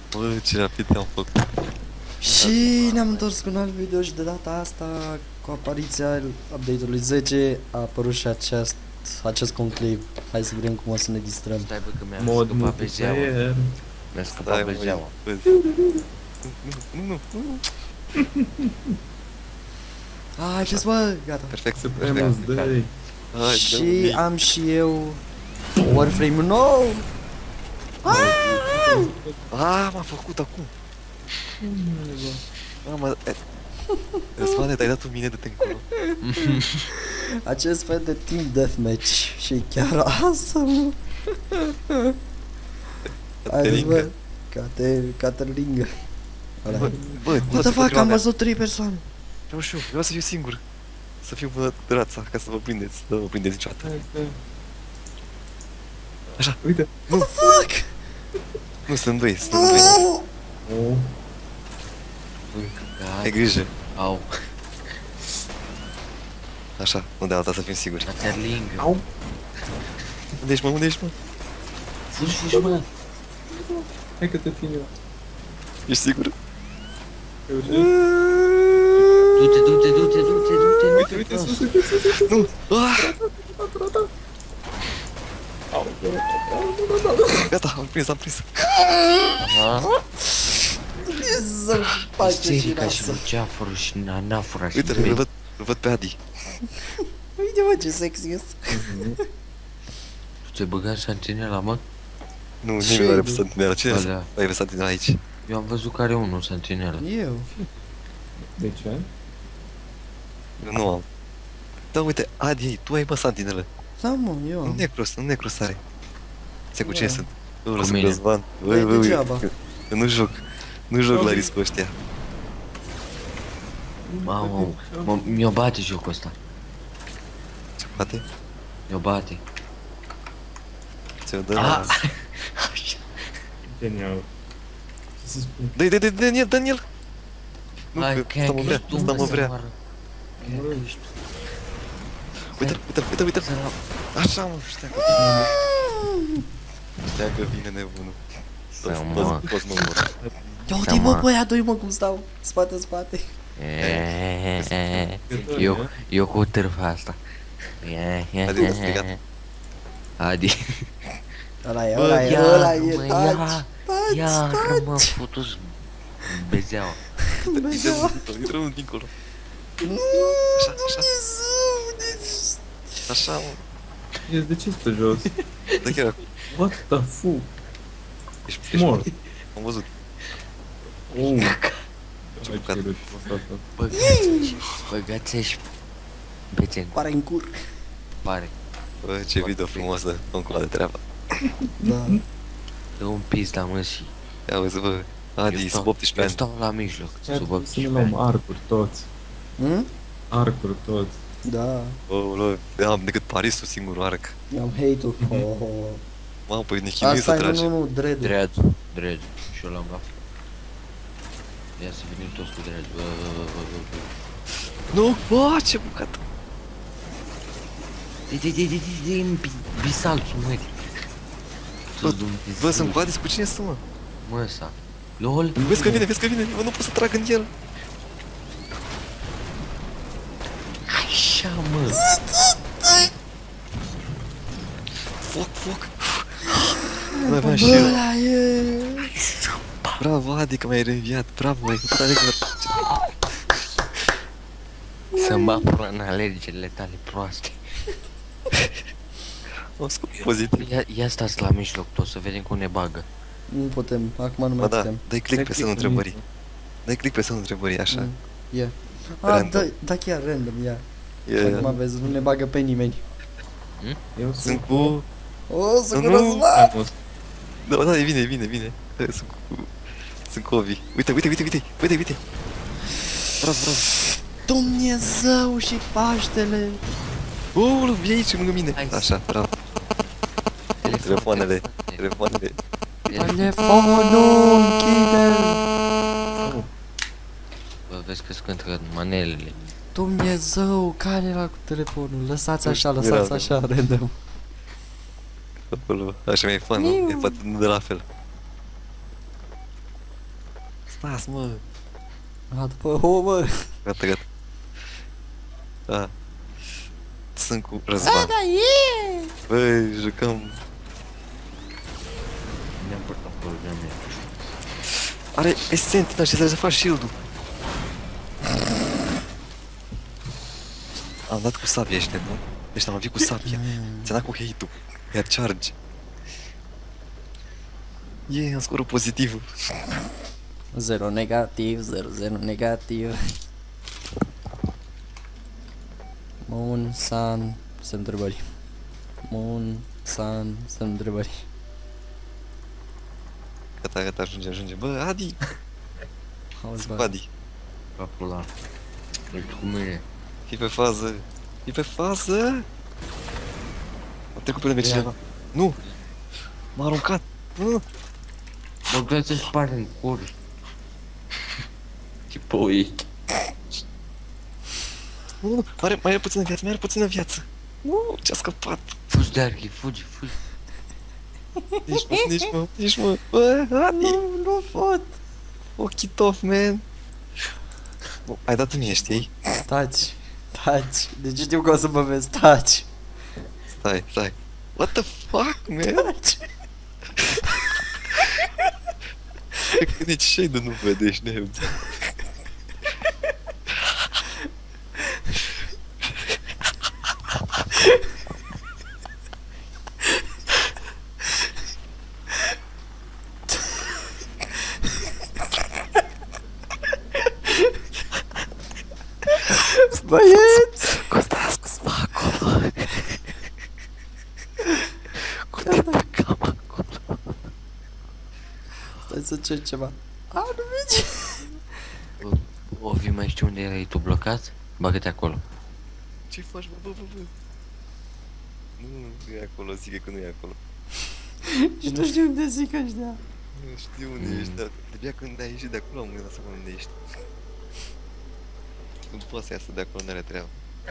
Bă, ce rapid te-am făcut. Și ne-am întors cu un alt video și de data asta, cu apariția update-ului 10, a apărut și acest conclave. Hai să vedem cum o să ne distrăm. Stai bă că mi-a Mod scăpat pe zeaua. multiplayer. Mi-a scăpat pe zeaua. Nu. Hai, ce bă, gata. Perfect, Supremos perfect. 2. Hai, Și am și eu Warframe nou. m-a făcut acum. Mamă, Răzvane, te-ai dat un mine de te încolo. Acest fel de Team Deathmatch și e chiar awesome. Hai, bă, Caterlingă. Bă, What the fuck, am văzut 3 persoane. Vreau și eu, vreau să fiu singur. Să fiu vă rața, ca să vă prindeți, să vă prindeți niciodată. Așa. Uite. What the fuck? Nu, sunt doi, sunt doi. Oh. Ai grijă. Au. Așa, nu de alta să fim siguri. Caterlingă. Au. Unde ești, mă? Unde ești, mă? Fugi, mă. Hai că te țin eu. Ești sigur? Du-te. Uite, sus. Nu! Ah! Gata, am prins. Aha. Să-mi face și Isterica și rasă. Luceafărul și Nanafura și Uite, îl văd pe Adi. Uite mă ce sexy este. Tu ți-ai băgat santinela, mă? Nu, Ce? nimeni nu are pe santinela. Cine Alea. ai pe santinela aici? Eu am văzut că are unul santinela. Eu. De ce? Eu nu am. Da, uite, Adi, tu ai mă santinelă. Da mă, eu Nu am. necros are. Se cu cine Da. sunt? Cu Sunt mine. Răzvan. Băi, degeaba. Eu nu joc. Nu joc la riscul ăștia. Mamă, mi-o bate jocul ăsta. Ce poate? Mi-o bate. Ți-o dă la... Genial. Ce să spun? Dă-i, Daniel! Nu, Hai, că ăsta mă vrea. Uite-l. Așa, mă, știa că vine nebunul. Toți mă mor. Ia uite mă băia doi mă cum stau. Spate în spate. Eu cu târfa asta. Adi, te-a strigat. Adi. Ăla e, Mă, taci. Iar mă futu-s bezeaua. Intră unul dincolo. Așa, mă. De ce stă jos? Da, chiar acum. What the fuck? Ești Mor. mort. Am văzut. Oh. Ce Hai, bucat. ce rău. Băgați-și bețe în Pare în cur. pare. Bă, ce video frumos de încolo de treaba. Da. Dă un pis la mă și Ia uzi, bă. Adi, sub 18 eu ani. stau la mijloc. Sub Să 18 ne luăm arcuri toți. Arcuri toți. Da. Oh, am decât Parisul singurul arc. Am hate-ul. Mamă, păi ne chinuim să Asta tragi. nu, dread. Dread. Și eu l-am la fel. Ia să venim toți cu dread. Bă. Nu, bă, ce bucat. Din bisalțul, măi. Bă, sunt cu Adi, cu cine sunt, mă? Mă, ăsta. LOL. Vezi că vine, bă, nu pot să trag în el. Așa, mă. Foc. Mai aveam și eu. Ăla e. Bravo, Adi, că m-ai reînviat. Bravo, ai făcut alegere. Să mă apură în alegerile tale proaste. Am scop pozitiv. Ia stați la mijloc tot să vedem cum ne bagă. Nu putem, acum nu Ba mai da, putem. dai click pe semnul întrebării. Dai click pe semnul întrebării, așa. Ia. Random. Da chiar random, ia. E, Acum vezi, nu ne bagă pe nimeni. Eu sunt cu... O, sunt cu Nu. Răzvan! Da, e vine. Sunt cu Ovi. Uite. Bravo. Dumnezeu și Paștele! Vii aici lângă mine. Hai. Așa, bravo. Telefoanele. Telefonul, închide! Bă, vezi că scântă manelele. Dumnezeu, care era cu telefonul? Lăsați așa, Era. random. Acolo, așa mi-e fan, nu? E poate nu de la fel. Stați, mă. A, după o, mă. Gata, gata. Da. Sunt cu Răzvan. Băi, jucăm. Ne-am purtat probleme. Are Sentinel și trebuie să faci shield-ul. Am dat cu sabia ăștia, nu? Deci am lovit cu sabia. Ți-a dat cu hate-ul. Iar charge. Am scorul pozitiv. 0 negativ, 0 negativ. Moon, sun, semn întrebări. Moon, sun, semn întrebări. Gata, gata, ajunge. Bă, Adi! Auzi, Cu bă. Adi. Capul ăla. Uite cu mine. Fii pe fază. Fii pe fază! A trecut pe lângă cineva. Nu! M-a aruncat. Nu! Bă, vreau să spart în cur. Ce poet. Nu, mai are puțină viață. Nu, ce-a scăpat. Fugi de archi, fugi. Nici mă. Bă, Adi! Nu pot. Fuck it off, man. Bă, ai dat mie, știi? Taci. Deci știu că o să mă vezi, taci. Stai. What the fuck, man? Taci. Cred că nici shade nu vede, ești nebun. Băieți! Costas, cu acolo. Cu te băgam acolo. Stai să cer ceva. A, nu merge. O fi mai știu unde erai tu blocat? Bagă-te acolo. Ce faci, bă? Nu e acolo, zic că nu e acolo. Și nu știu unde zic ăștia. Nu știu unde ești, dar de-abia când ai ieșit de acolo am dat seama unde ești. Nu poți să iasă de acolo, n-are treabă.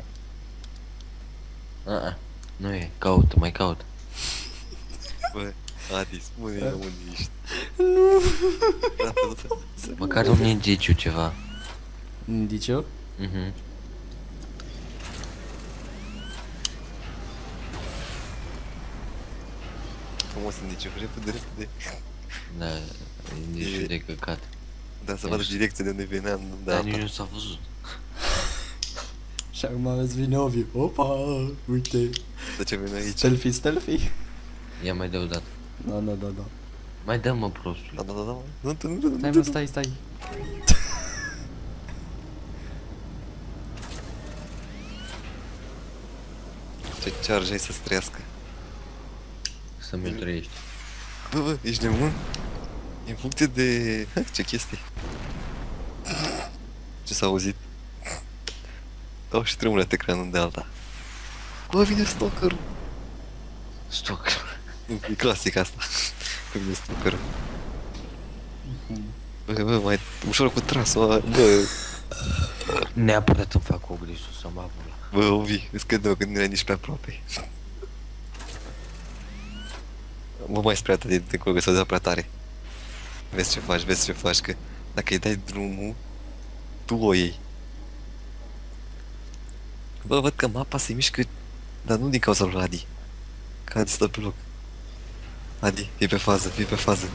Nu e, caut, mai caut. Bă, Adi, spune-mi unde ești. Nu. Măcar un indiciu ceva. Indiciu? Mhm. Frumos indiciu, repede. Da, indiciu de căcat. Da, să vadă direcția de unde veneam, nu de Dar nici alta. nu s-a văzut. Și acum aveți vine Ovi. Opa, uite. De ce vine aici? Selfie. Ia mai dă o dată. Da. Mai dă mă prostul. Da. Nu. Stai mă, stai. Ce charge ai să-ți trăiască? Să mi-l trăiești. Bă, ești nebun? E în funcție de... Ce chestii? Ce s-a auzit? Dau și tremură ecranul de alta. Bă, vine stalker-ul. Stalker. Nu, e clasic asta. Că vine stalker-ul. Bă, mai ușor cu trasul, bă. Neapărat îmi fac ogrisul să mă apula. Bă, Ovi, îți cred că nu erai nici pe aproape. Mă mai spre atât de încolo, că s-o dea prea tare. Vezi ce faci, că dacă îi dai drumul, tu o iei. Bă, văd că mapa se mișcă, dar nu din cauza lui Adi. Că Adi stă pe loc. Adi, fii pe fază.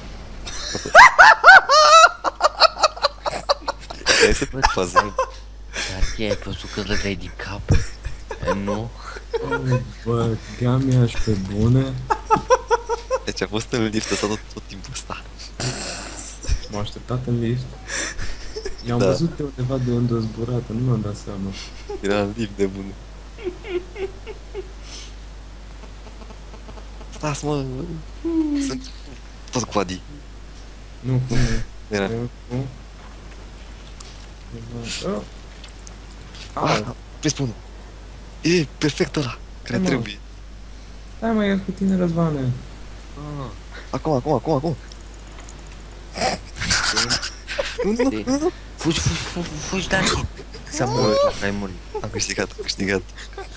Hai să pe fază. Dar ai văzut că dădeai din cap? Nu? Bă, Gamiaș pe bune. Deci a fost în lift ăsta tot timpul ăsta. M-a așteptat în lift. I-am Da. văzut de undeva de unde a zburat, nu mi-am dat seama. Era în lift de bun. Stați, mă. Sunt tot cu Adi. Nu, cum e? Era. Nu. Oh. Prins pe unul. E, perfect ăla, care Mă. trebuie. Hai mă, ia cu tine, Răzvane. Acum. Nu. Fugi, Dani! S-a murit, n-ai murit. Am câștigat.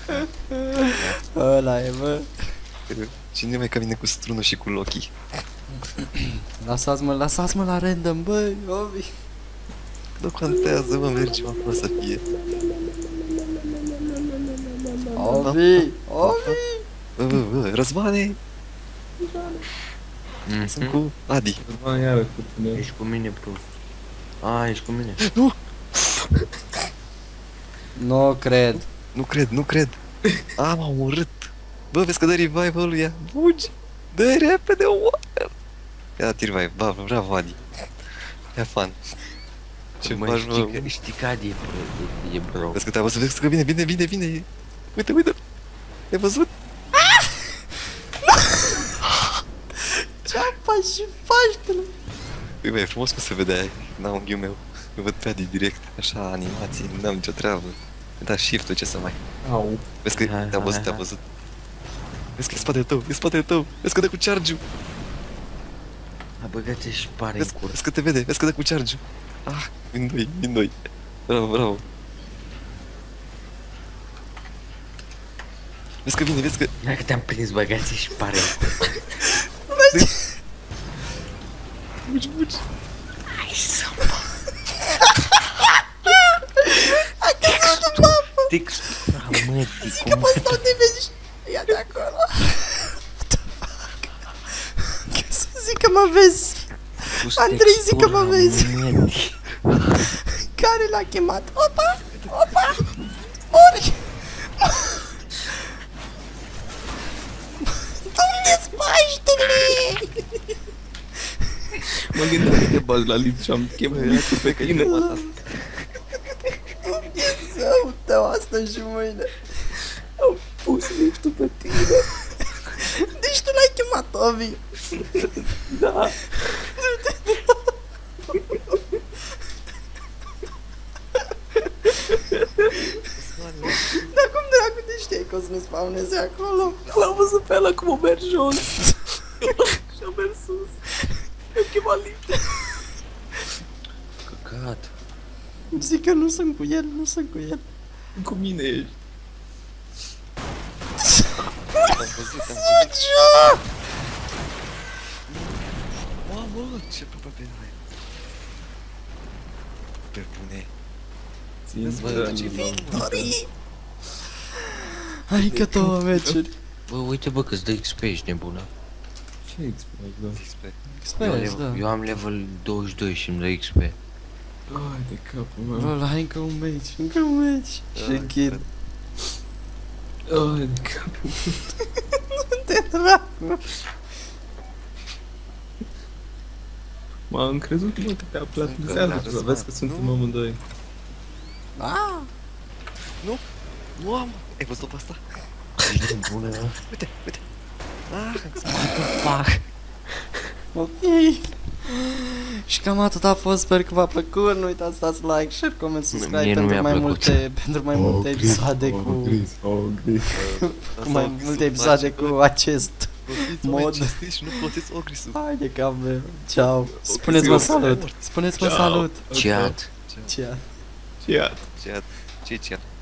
Ăla e, bă. Cine mai ca mine cu strunul și cu Loki? Lăsați-mă la random, băi, Ovi. Nu contează, mă, mergem acolo să fie. Ovi. Bă, Răzvane! Sunt cu Adi. Răzvan iară cu tine. Ești cu mine, prost. A, ești cu mine. Nu cred. M-am urât. Bă, vezi că dă revive-ul ea. Fugi! Dă repede, oameni! Ia dat revive, bravo, Adi. Ia fan. Ce Mă, faci, bă? știi că Adi e bro. Vezi că te-a văzut, vezi că vine. Uite. Ai văzut? Ce-am faci și faci, tu? Păi, bă, e frumos cum se vede aia, la unghiul meu. Eu văd pe Adi direct, așa, animații, n-am nicio treabă. Da, shift-ul, ce să mai... Au. Vezi că te-a văzut. Vezi că e spatele tău, vezi că dă cu charge-ul. A băgat-te și pare în cur. Vezi că te vede, vezi că dă cu charge-ul. Vin doi. Bravo. Vezi că vine. Dacă te-am prins, băgați și pare în cur. Buci. Hai să textura, mă, Zică pe ăsta unde vezi? Ia de acolo. What the fuck? Zic că mă vezi. Andrei, zic că mă vezi. Care l-a chemat? Opa! Mori! Dom'le Paștele! Mă gândeam că te bazi la lift și am chemat liftul pe tine. Dumnezeu tău, asta și mâine. Am pus liftul pe tine. Deci tu l-ai chemat, Ovi. Da. Dar cum dracu te știai că o să ne spawneze acolo? L-am văzut pe ăla cum o merg jos. Și-a mers sus. Mi-am chemat liftul. Căcat. Zic că nu sunt cu el. Cu mine ești. Am văzut. Mamă, ce probabil ai. Pe bune. Victorii! Adică 2 meciuri. Bă, uite bă că-ți dă XP, ești nebună. Ce exploat, da? Eu am level 22 și îmi dă XP. Ai de capul meu. Bă, hai încă un meci. Și închid. Ai de capul meu. Te dracu. M-am crezut mă că te-a platnisează. Să vezi că suntem amândoi. Nu am. Ai văzut pe asta? Ești nebună, mă? Uite. Fac. Ok. Și cam atât a fost, sper că v-a plăcut. Nu uitați să dați like, share, comment, subscribe Mie nu pentru mai multe episoade cu mai multe episoade cu acest mod. Cinstiți și nu folosiți ogrisul. Haide că avem. Ciao. Spuneți-mă salut. Ciat. Ciao. Ce?